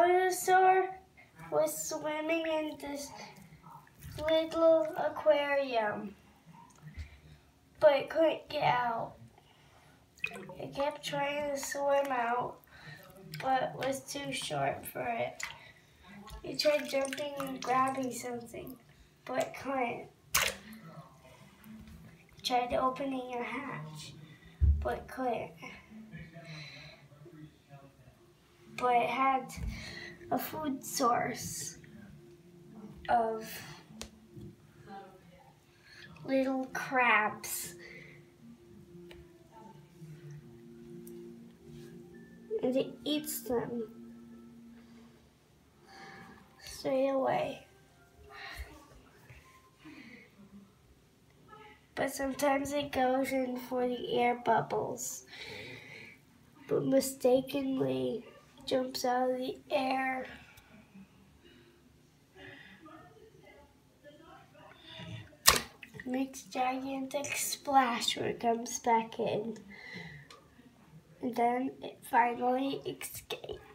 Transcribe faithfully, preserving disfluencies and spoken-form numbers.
dinosaur was swimming in this little aquarium, but it couldn't get out. It kept trying to swim out, but was too short for it. It tried jumping and grabbing something, but it couldn't. It tried opening a hatch, but it couldn't. But it had a food source of little crabs. And it eats them straight away. But sometimes it goes in for the air bubbles, but mistakenly jumps out of the air. Makes gigantic splash when it comes back in. And then it finally escapes.